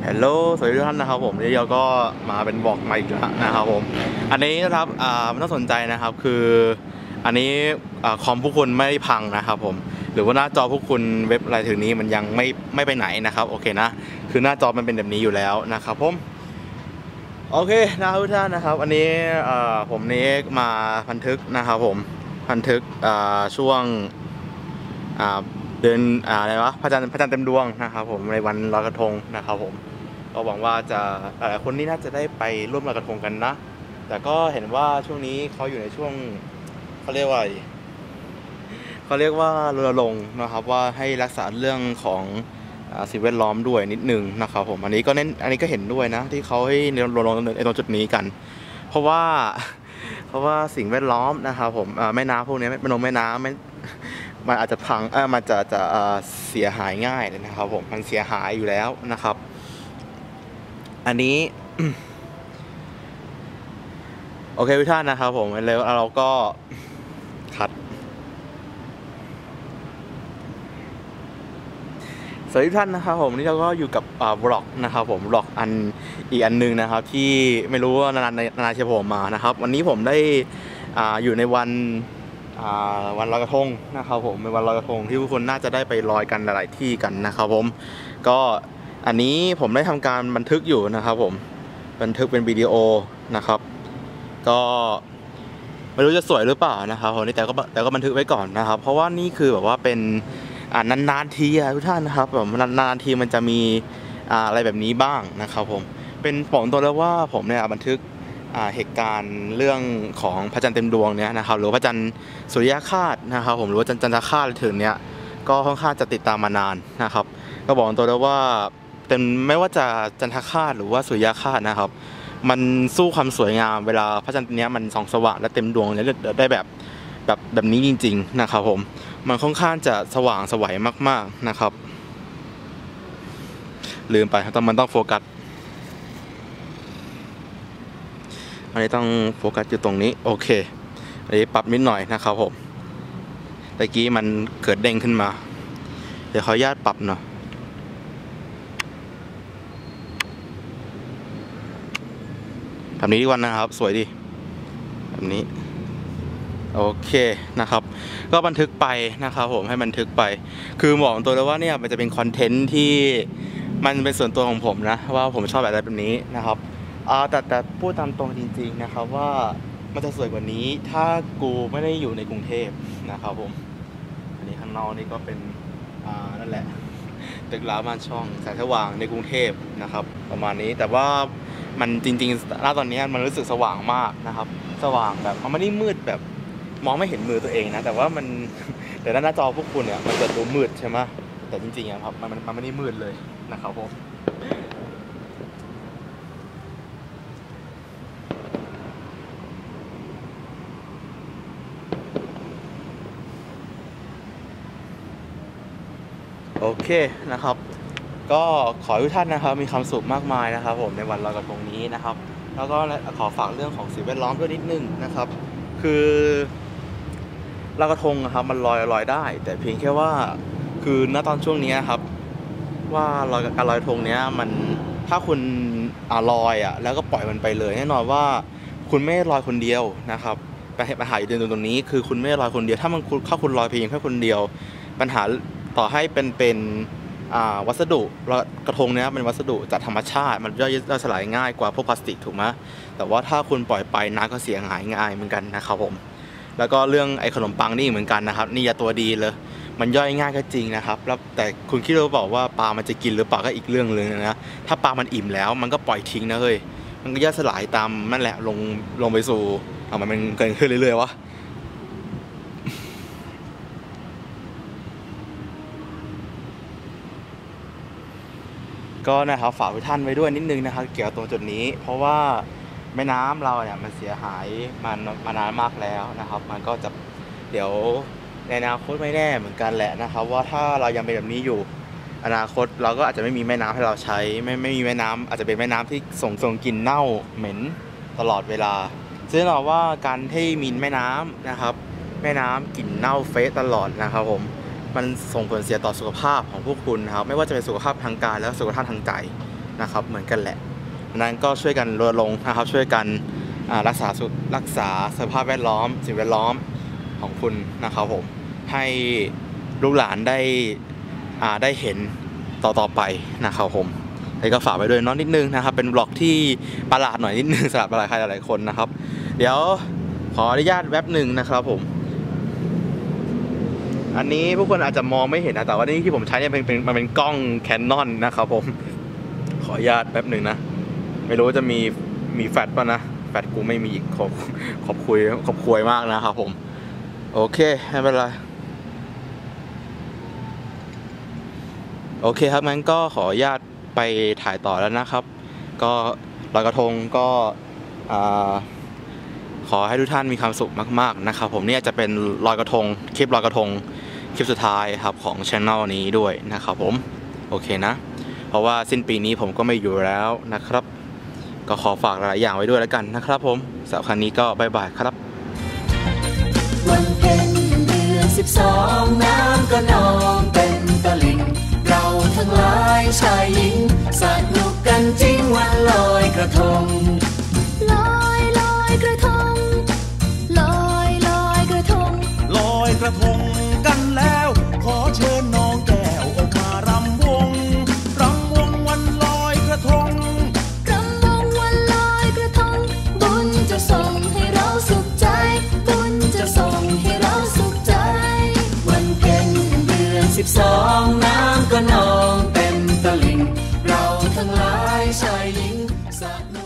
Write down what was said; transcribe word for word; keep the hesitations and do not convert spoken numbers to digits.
ฮัลโหลสวัสดีทุกท่านนะครับผมนี่เราก็มาเป็นบอกมาอีกแล้วนะครับผมอันนี้นะครับอ่ามันต้องสนใจนะครับคืออันนี้คอมพวกคุณไม่ได้พังนะครับผมหรือว่าหน้าจอพวกคุณเว็บอะไรถึงนี้มันยังไม่ไม่ไปไหนนะครับโอเคนะคือหน้าจอมันเป็นแบบนี้อยู่แล้วนะครับผมโอเคนะครับทุกท่านนะครับอันนี้ผมนี้มาบันทึกนะครับผมบันทึกช่วงเดือนอะไรวะพระจันทร์พระจันทร์เต็มดวงนะครับผมในวันลอยกระทงนะครับผมก็หวังว่าจะหลายคนนี่น่าจะได้ไปร่วมลอยกระทงกันนะแต่ก็เห็นว่าช่วงนี้เขาอยู่ในช่วงเขาเรียกว่าเขาเรียกว่ารณรงค์นะครับว่าให้รักษาเรื่องของสิ่งแวดล้อมด้วยนิดนึงนะครับผมอันนี้ก็เน้นอันนี้ก็เห็นด้วยนะที่เขาให้รณรงค์ในตรงจุดนี้กันเพราะว่าเพราะว่าสิ่งแวดล้อมนะครับผมแม่น้ำพวกนี้แม่น้ำแม่น้ำมันอาจจะพังเออมันจะจะเสียหายง่ายเลยนะครับผมมันเสียหายอยู่แล้วนะครับอันนี้โอเคทุกท่านนะครับผมแล้วเราก็คัดสวัสดีทุกท่านนะครับผมนี่เราก็อยู่กับบล็อกนะครับผมบล็อกอันอีกอันนึงนะครับที่ไม่รู้ว่านานๆนานๆจะผมมานะครับวันนี้ผมได้อ่าอยู่ในวันวันลอยกระทงนะครับผมเป็นวันลอยกระทงที่ทุกคนน่าจะได้ไปลอยกันหลายๆที่กันนะครับผมก็อันนี้ผมได้ทำการบันทึกอยู่นะครับผมบันทึกเป็นวิดีโอนะครับก็ไม่รู้จะสวยหรือเปล่านะครับผมแต่ก็แต่ก็บันทึกไว้ก่อนนะครับเพราะว่านี่คือแบบว่าเป็นนานๆทีทุกท่านนะครับแบบนานๆทีมันจะมีอะไรแบบนี้บ้างนะครับผมเป็นผมตัวแล้วว่าผมเนี่ยบันทึกเหตุการณ์เรื่องของพระจันทร์เต็มดวงเนี่ยนะครับหรือพระจันทร์สุริยคราสนะครับผมหรือว่าจันทรคราสถึงเนี้ยก็ค่อนข้างจะติดตามมานานนะครับก็บอกตัวแล้วว่าเป็นไม่ว่าจะจันทรคราสหรือว่าสุริยคราสนะครับมันสู้ความสวยงามเวลาพระจันทร์เนี้ยมันส่องสว่างและเต็มดวงเนี่ยได้แบบแบบแบบนี้จริงๆนะครับผมมันค่อนข้างจะสว่างสวยมากๆนะครับลืมไปต้องมันต้องโฟกัสอันนี้ต้องโฟกัสอยู่ตรงนี้โอเคอันนี้ปรับนิดหน่อยนะครับผมตะกี้มันเกิดเด้งขึ้นมาเดี๋ยวขออนุญาตปรับหน่อยแบบนี้ดีกว่านะครับสวยดีแบบนี้โอเคนะครับก็บันทึกไปนะครับผมให้บันทึกไปคือบอกตัวเลยว่าเนี่ยมันจะเป็นคอนเทนต์ที่มันเป็นส่วนตัวของผมนะว่าผมชอบแบบแบบนี้นะครับอ่าแต่แต่พูดตามตรงจริงๆนะครับว่ามันจะสวยกว่านี้ถ้ากูไม่ได้อยู่ในกรุงเทพนะครับผมอันนี้ข้างนอกนี่ก็เป็นอ่านั่นแหละตึกร้างบ้านช่องแสงสว่างในกรุงเทพนะครับประมาณนี้แต่ว่ามันจริงๆณตอนนี้มันรู้สึกสว่างมากนะครับสว่างแบบมันไม่ได้มืดแบบมองไม่เห็นมือตัวเองนะแต่ว่ามันแต่หน้าจอพวกคุณเนี่ยมันจะดูมืดใช่ไหมแต่จริงๆอะครับมันมันไม่ได้มืดเลยนะครับผมโอเคนะครับก็ขอให้ทุกท่านนะครับมีความสุขมากมายนะครับผมในวันลอยกระทงนี้นะครับแล้วก็ขอฝากเรื่องของสิ่งแวดล้อมด้วยนิดนึงนะครับคือลอยกระทงครับมันลอยลอยได้แต่เพียงแค่ว่าคือณตอนช่วงนี้ครับว่าลอยการลอยกระทงเนี้ยมันถ้าคุณอ่าลอยอ่ะแล้วก็ปล่อยมันไปเลยแน่นอนว่าคุณไม่ลอยคนเดียวนะครับปัญหาอยู่ตรงนี้คือคุณไม่ลอยคนเดียวถ้ามันถ้าคุณลอยเพียงแค่คนเดียวปัญหาต่อให้เป็นเป็นวัสดุกระทงเนี้ยเป็นวัสดุจากธรรมชาติมันย่อยสลายง่ายกว่าพวกพลาสติกถูกไหมแต่ว่าถ้าคุณปล่อยไปน้ำก็เสียหายง่ายเหมือนกันนะครับผมแล้วก็เรื่องไอ้ขนมปังนี่เหมือนกันนะครับนี่ยาตัวดีเลยมันย่อยง่ายก็จริงนะครับแล้วแต่คุณคิดว่าบอกว่าปลามันจะกินหรือเปล่าก็อีกเรื่องนึงนะถ้าปลามันอิ่มแล้วมันก็ปล่อยทิ้งนะเฮ้ยมันก็ย่อยสลายตามนั่นแหละลงลงไปสู่เอามันเกินขึ้นเรื่อยๆวะก็นะครับฝากทุกท่านไว้ด้วยนิดนึงนะครับเกี่ยวกับตรงจุดนี้เพราะว่าแม่น้ำเราเนี่ยมันเสียหายมันมานานมากแล้วนะครับมันก็จะเดี๋ยวในอนาคตไม่แน่เหมือนกันแหละนะครับว่าถ้าเรายังเป็นแบบนี้อยู่อนาคตเราก็อาจจะไม่มีแม่น้ำให้เราใช้ไม่ไม่มีแม่น้ำอาจจะเป็นแม่น้ำที่ส่งส่งกลิ่นเน่าเหม็นตลอดเวลาซึ่งเราว่าการที่มีแม่น้ำนะครับแม่น้ำกลิ่นเน่าเฟะตลอดนะครับผมมันส่งผลเสียต่อสุขภาพของพวกคุณนะครับไม่ว่าจะเป็นสุขภาพทางกายและสุขภาพทางใจนะครับเหมือนกันแหละนั้นก็ช่วยกันรณรงค์นะครับช่วยกันรักษารักษาสภาพแวดล้อมสิ่งแวดล้อมของคุณนะครับผมให้ลูกหลานได้ได้เห็นต่อต่อไปนะครับผมแล้วก็ฝากไว้ด้วยน้องนิดนึงนะครับเป็นบล็อกที่ประหลาดหน่อยนิดนึงสำหรับหลายใครหลายคนนะครับเดี๋ยวขออนุญาตแว็บหนึ่งนะครับผมอันนี้พวกคนอาจจะมองไม่เห็นนะแต่ว่านี่ที่ผมใช้เนี่ยเป็นเป็นมันเป็นกล้อง Canon นะครับผมขออนุญาตแป๊บหนึ่งนะไม่รู้จะมีมีแฟลชป่ะนะแฟลชกูไม่มีอีกขอบขอบคุยขอบคุยมากนะครับผมโอเคไม่เป็นไรโอเคครับงั้นก็ขออนุญาตไปถ่ายต่อแล้วนะครับก็ลอยกระทงก็ขอให้ทุกท่านมีความสุขมากๆนะครับผมเนี่ยจะเป็นลอยกระทงคลิปลอยกระทงคลิปสุดท้ายครับของช่องนี้ด้วยนะครับผมโอเคนะเพราะว่าสิ้นปีนี้ผมก็ไม่อยู่แล้วนะครับก็ขอฝากหลายอย่างไว้ด้วยแล้วกันนะครับผมสำหรับครั้งนี้ก็บ๊ายบายครับวันเพ็ญเดือนสิบสองน้ำก็นองเต็มตลิ่งเราทั้งหลายชายหญิงสนุกกันจริงวันลอยกระทงลอยลอยกระทงลอยลอยกระทงลอยกระทงกันแล้วขอเชิญน้องแก้วออกมารำวงรำวงวันลอยกระทงรำวงวันลอยกระทงบุญจะส่งให้เราสุขใจบุญจะส่งให้เราสุขใจวันเพ็ญเดือนสิบสองน้ำก็นองเต็มตลิ่งเราทั้งหลายชายหญิงสนุก